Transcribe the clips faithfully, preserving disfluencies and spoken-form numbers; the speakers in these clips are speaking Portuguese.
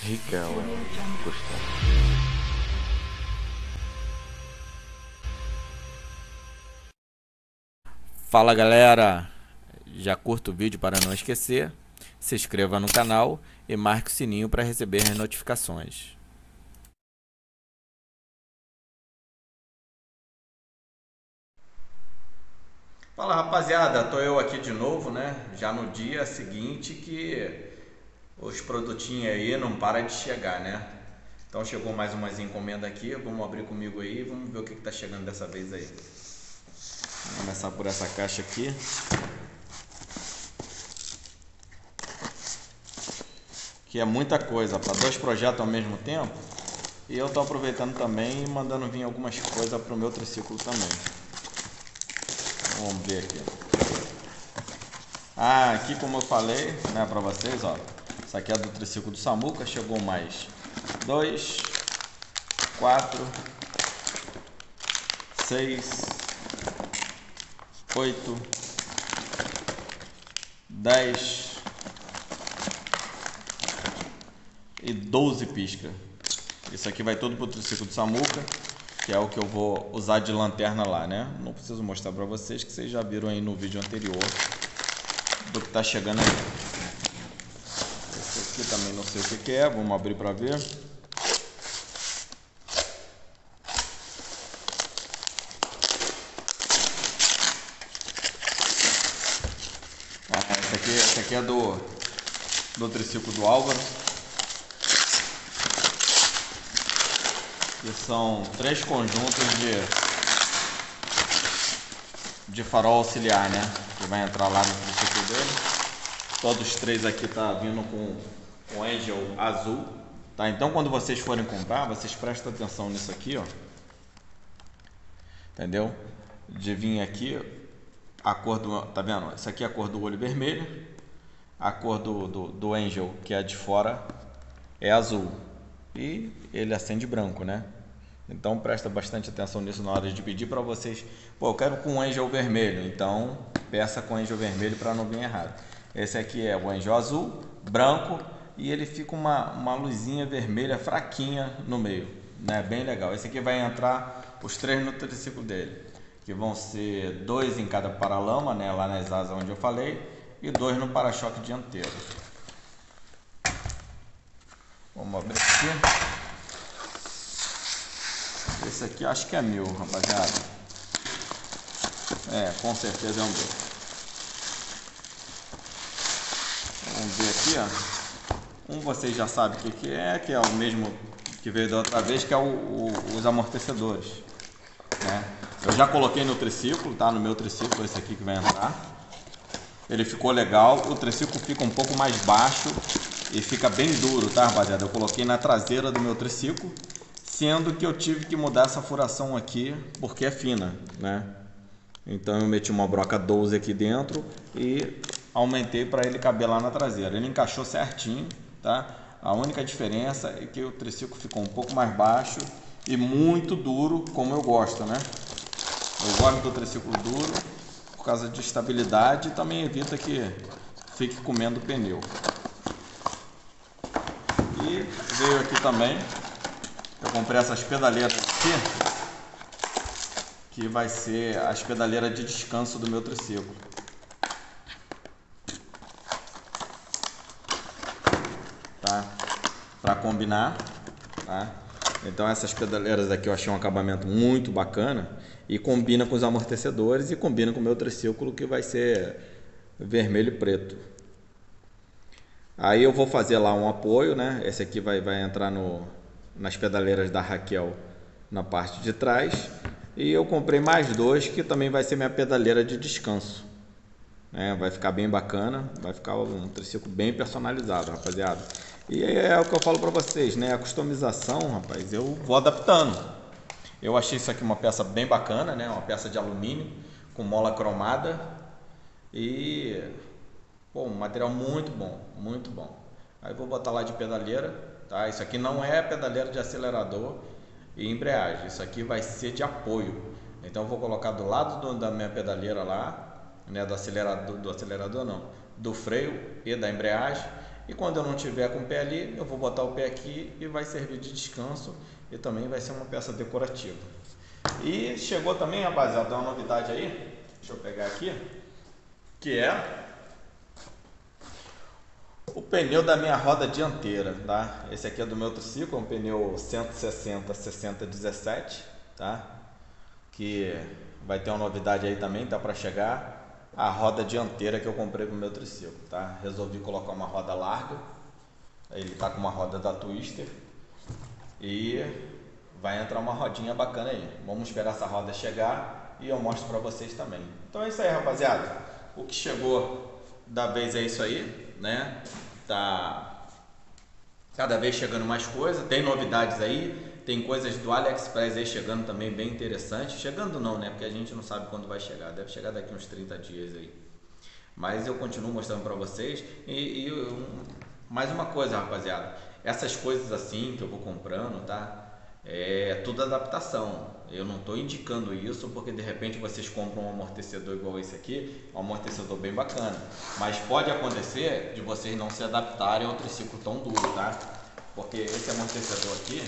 Riquela, Gustavo. Fala galera, já curta o vídeo para não esquecer, se inscreva no canal e marque o sininho para receber as notificações. Fala rapaziada, tô eu aqui de novo, né? Já no dia seguinte que os produtinhos aí não param de chegar, né? Então chegou mais umas encomendas aqui, vamos abrir comigo aí e vamos ver o que, que tá chegando dessa vez aí. Vamos começar por essa caixa aqui. Que é muita coisa, para dois projetos ao mesmo tempo. E eu tô aproveitando também e mandando vir algumas coisas para o meu triciclo também. Vamos ver aqui. Ah, aqui como eu falei, né, para vocês, ó. Isso aqui é do triciclo do Samuca, chegou mais dois, quatro, seis, oito, dez e doze pisca. Isso aqui vai todo pro triciclo do Samuca, que é o que eu vou usar de lanterna lá, né? Não preciso mostrar para vocês, que vocês já viram aí no vídeo anterior do que tá chegando aí. Esse aqui também não sei o que, que é, vamos abrir para ver. Ah, esse aqui, esse aqui é do, do triciclo do Álvaro. Que são três conjuntos de, de farol auxiliar, né? Que vai entrar lá no triciclo dele. Todos os três aqui tá vindo com o Angel azul, tá? Então quando vocês forem comprar, vocês prestem atenção nisso aqui, ó. Entendeu? De vir aqui a cor do, tá vendo? Isso aqui é a cor do olho vermelho, a cor do, do, do Angel, que é de fora, é azul e ele acende branco, né? Então presta bastante atenção nisso na hora de pedir para vocês. Pô, eu quero com Angel vermelho, então peça com Angel vermelho para não vir errado. Esse aqui é o Angel azul, branco, e ele fica uma, uma luzinha vermelha fraquinha no meio, né? Bem legal. Esse aqui vai entrar os três no triciclo dele, que vão ser dois em cada paralama, né? Lá nas asas onde eu falei, e dois no para-choque dianteiro. Vamos abrir aqui. Esse aqui acho que é meu, rapaziada. É, com certeza é um meu. Vamos ver aqui, ó. Um vocês já sabem o que, que é, que é o mesmo que veio da outra vez, que é o, o, os amortecedores, né? Eu já coloquei no triciclo, tá? No meu triciclo, esse aqui que vai entrar. Ele ficou legal, o triciclo fica um pouco mais baixo e fica bem duro, tá, rapaziada? Eu coloquei na traseira do meu triciclo, sendo que eu tive que mudar essa furação aqui porque é fina, né? Então eu meti uma broca doze aqui dentro e aumentei para ele caber lá na traseira. Ele encaixou certinho, tá? A única diferença é que o triciclo ficou um pouco mais baixo e muito duro, como eu gosto, né? Eu gosto do triciclo duro por causa de estabilidade e também evita que fique comendo pneu. E veio aqui também, eu comprei essas pedaleiras aqui, que vai ser as pedaleiras de descanso do meu triciclo, tá? Para combinar, tá? Então essas pedaleiras aqui eu achei um acabamento muito bacana e combina com os amortecedores e combina com o meu triciclo, que vai ser vermelho e preto. Aí eu vou fazer lá um apoio, né? Esse aqui vai, vai entrar no, nas pedaleiras da Raquel na parte de trás. E eu comprei mais dois, que também vai ser minha pedaleira de descanso, né? Vai ficar bem bacana, vai ficar um triciclo bem personalizado, rapaziada. E é o que eu falo para vocês, né? A customização, rapaz, eu vou adaptando. Eu achei isso aqui uma peça bem bacana, né? Uma peça de alumínio com mola cromada e pô, um material muito bom, muito bom. Aí vou botar lá de pedaleira, tá? Isso aqui não é pedaleira de acelerador e embreagem, isso aqui vai ser de apoio. Então eu vou colocar do lado do, da minha pedaleira lá, né, do acelerador, do acelerador não, do freio e da embreagem, E quando eu não tiver com o pé ali, eu vou botar o pé aqui e vai servir de descanso e também vai ser uma peça decorativa. E chegou também, rapaziada, tem uma novidade aí, deixa eu pegar aqui, que é o pneu da minha roda dianteira, tá? Esse aqui é do meu triciclo, é um pneu cento e sessenta sessenta dezessete, tá? Que vai ter uma novidade aí também, tá para chegar. A roda dianteira que eu comprei pro meu triciclo, tá? Resolvi colocar uma roda larga. Ele tá com uma roda da Twister e vai entrar uma rodinha bacana aí. Vamos esperar essa roda chegar e eu mostro para vocês também. Então é isso aí, rapaziada. O que chegou da vez é isso aí, né? Tá cada vez chegando mais coisa, tem novidades aí. Tem coisas do AliExpress aí chegando também bem interessante. Chegando não, né? Porque a gente não sabe quando vai chegar. Deve chegar daqui uns trinta dias aí. Mas eu continuo mostrando pra vocês. E, e um, mais uma coisa, rapaziada. Essas coisas assim que eu vou comprando, tá? É tudo adaptação. Eu não tô indicando isso porque de repente vocês compram um amortecedor igual esse aqui. Um amortecedor bem bacana. Mas pode acontecer de vocês não se adaptarem ao triciclo tão duro, tá? Porque esse amortecedor aqui...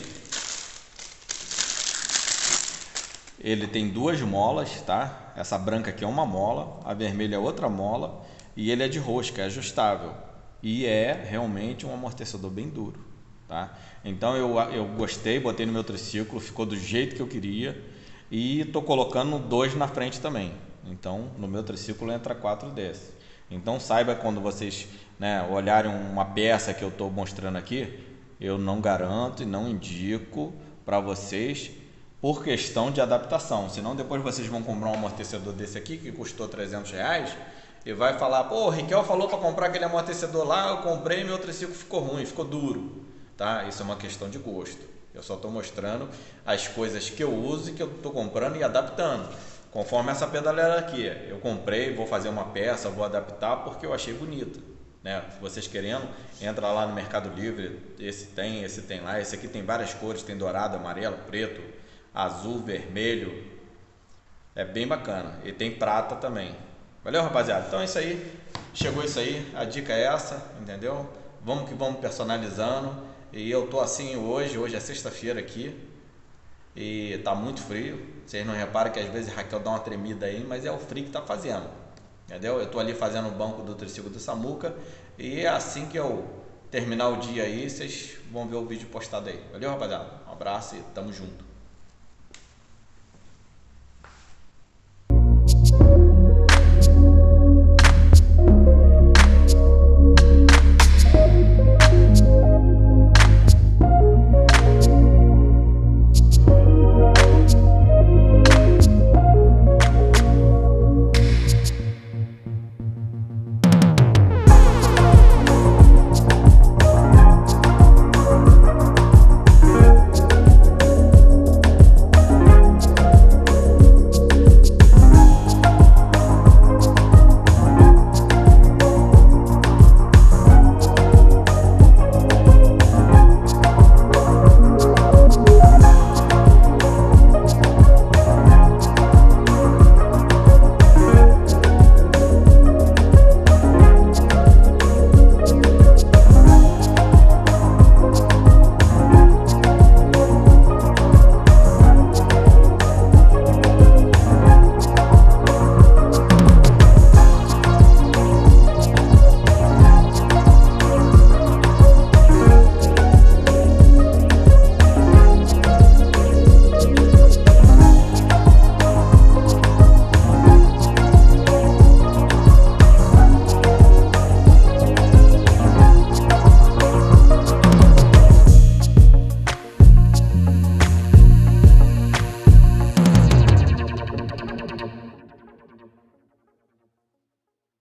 ele tem duas molas, tá? Essa branca aqui é uma mola, a vermelha é outra mola e ele é de rosca, é ajustável e é realmente um amortecedor bem duro, tá? Então eu, eu gostei, botei no meu triciclo, ficou do jeito que eu queria e tô colocando dois na frente também. Então no meu triciclo entra quatro desses. Então saiba quando vocês, né, olharem uma peça que eu tô mostrando aqui, eu não garanto e não indico para vocês por questão de adaptação, senão depois vocês vão comprar um amortecedor desse aqui que custou trezentos reais e vai falar, pô, o Riquel falou para comprar aquele amortecedor lá, eu comprei e meu triciclo ficou ruim, ficou duro, tá? Isso é uma questão de gosto, eu só estou mostrando as coisas que eu uso e que eu estou comprando e adaptando, conforme essa pedaleira aqui, eu comprei, vou fazer uma peça, vou adaptar porque eu achei bonita, né? Se vocês querendo, entra lá no Mercado Livre, esse tem, esse tem lá, esse aqui tem várias cores, tem dourado, amarelo, preto, azul, vermelho, é bem bacana e tem prata também. Valeu, rapaziada? Então é isso aí, chegou isso aí, a dica é essa, entendeu? Vamos que vamos personalizando e eu tô assim hoje, hoje é sexta-feira aqui e tá muito frio, vocês não reparam que às vezes a Raquel dá uma tremida aí, mas é o frio que tá fazendo, entendeu? Eu tô ali fazendo o banco do triciclo do Samuca e é assim que eu terminar o dia aí, vocês vão ver o vídeo postado aí. Valeu, rapaziada? Um abraço e tamo junto.